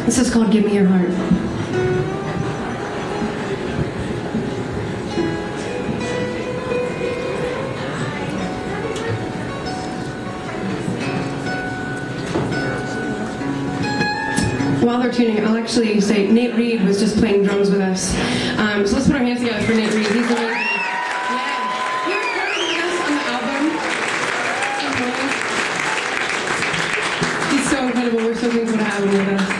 This is called Give Me Your Heart. While they're tuning, I'll actually say Nate Reed was just playing drums with us. So let's put our hands together for Nate Reed. He's amazing. Yeah. He recorded with us on the album. He's so incredible. We're so thankful to have him with us.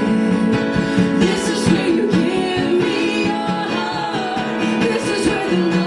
This is where you give me your heart. This is where the